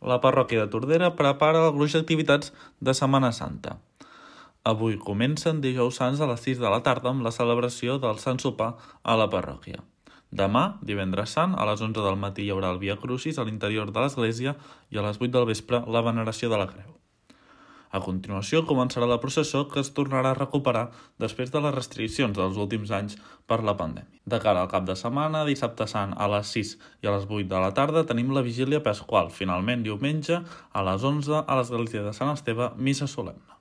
La parròquia de Tordera prepara el gruix d'activitats de Setmana Santa. Avui comencen Dijous Sants a les 6 de la tarda amb la celebració del Sant Sopar a la parròquia. Demà, Divendres Sant, a les 11 del matí hi haurà el Via Crucis a l'interior de l'església i a les 8 del vespre la veneració de la creu. A continuació començarà la processó que es tornarà a recuperar després de les restriccions dels últims anys per la pandèmia. De cara al cap de setmana, dissabte sant a les 6 i a les 8 de la tarda tenim la vigília pasqual. Finalment, diumenge a les 11 a l'església de Sant Esteve, missa solemne.